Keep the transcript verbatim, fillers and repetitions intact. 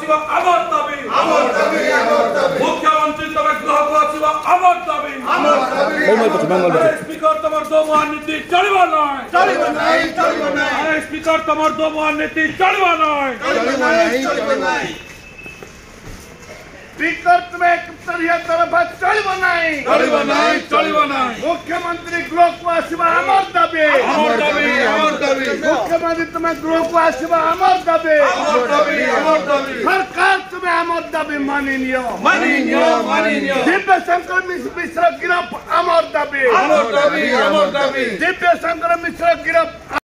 आसीबा अमर दाबी अमर दाबी अमर दाबी मुख्यमंत्री तमे गृह को आसीबा अमर दाबी अमर दाबी स्पीकर तमर दो महानीति चलिबा नाही चलिबा नाही चलिबा नाही स्पीकर तमर दो महानीति चलिबा नाही चलिबा नाही चलिबा नाही स्पीकर तुम्हें तरह तरफ चलिबा नाही चलिबा नाही चलिबा नाही मुख्यमंत्री गृह को आसीबा अमर दाबी अमर दाबी अमर दाबी मुख्यमंत्री तुम्हें गृह को आसीबा अमर दाबी अमर दाबी अमर दाबी सरकार तुम्हें अमर दाबी मानि नियो मानि नियो मानि नियो दिव्य शंकर मिश्र गिरफ अमर दाबी अमर दाबी अमर दाबी दिव्य शंकर मिश्र गिरफ